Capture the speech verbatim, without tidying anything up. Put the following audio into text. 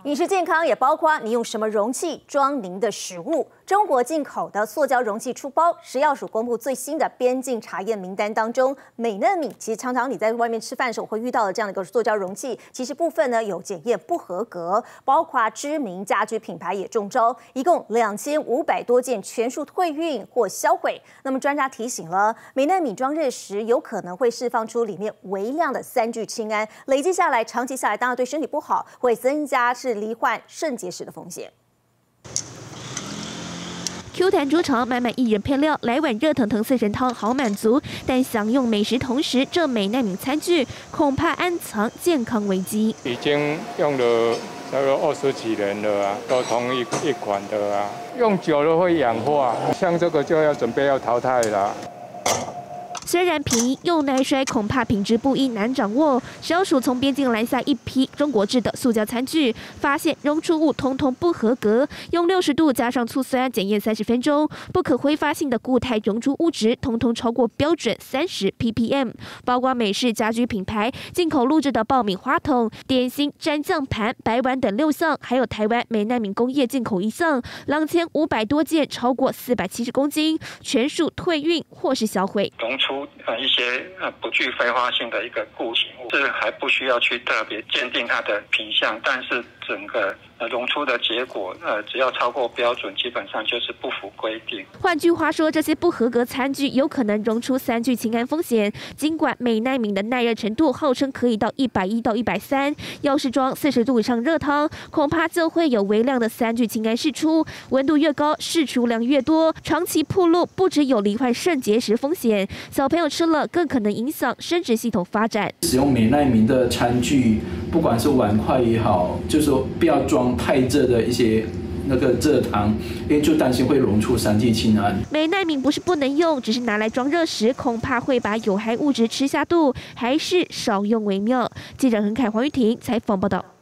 饮食健康也包括你用什么容器装您的食物。中国进口的塑胶容器出包，食药署公布最新的边境查验名单当中，美嫩米其实常常你在外面吃饭的时候会遇到的这样的一个塑胶容器，其实部分呢有检验不合格，包括知名家居品牌也中招，一共两千五百多件全数退运或销毁。那么专家提醒了，美嫩米装热时有可能会释放出里面微量的三聚氰胺，累积下来，长期下来当然对身体不好，会增加是罹患肾结石的风险。 Q 弹猪肠，满满一人配料，来碗热腾腾四神汤好满足。但享用美食同时，这美耐米餐具恐怕暗藏健康危机。 已经用了大概二十几年了啊，都同一一款的啊，用久了会氧化，像这个就要准备要淘汰了。 虽然便宜又耐摔，恐怕品质不一，难掌握。食药署从边境拦下一批中国制的塑胶餐具，发现溶出物通通不合格，用六十度加上醋酸检验三十分钟，不可挥发性的固态溶出物质通通超过标准三十 P P M。包括美式家居品牌进口录制的爆米花桶、点心蘸酱盘、白碗等六项，还有台湾美耐米工业进口一项，两千五百多件，超过四百七十公斤，全数退运或是销毁。 溶出呃一些呃不具挥发性的一个固形物，这还不需要去特别鉴定它的品相，但是整个呃溶出的结果呃只要超过标准，基本上就是不符规定。 换句话说，这些不合格餐具有可能溶出三聚氰胺风险。尽管美耐米的耐热程度号称可以到一百一到一百三，要是装四十度以上热汤，恐怕就会有微量的三聚氰胺释出。温度越高，释出量越多，长期暴露不只有罹患肾结石风险，小朋友吃了更可能影响生殖系统发展。 使用美耐米的餐具，不管是碗筷也好，就是说不要装太热的一些那个热汤，因为就担心会溶出三聚氰胺。 美耐米不是不能用，只是拿来装热时，恐怕会把有害物质吃下肚，还是少用为妙。记者陈凯、黄玉婷采访报道。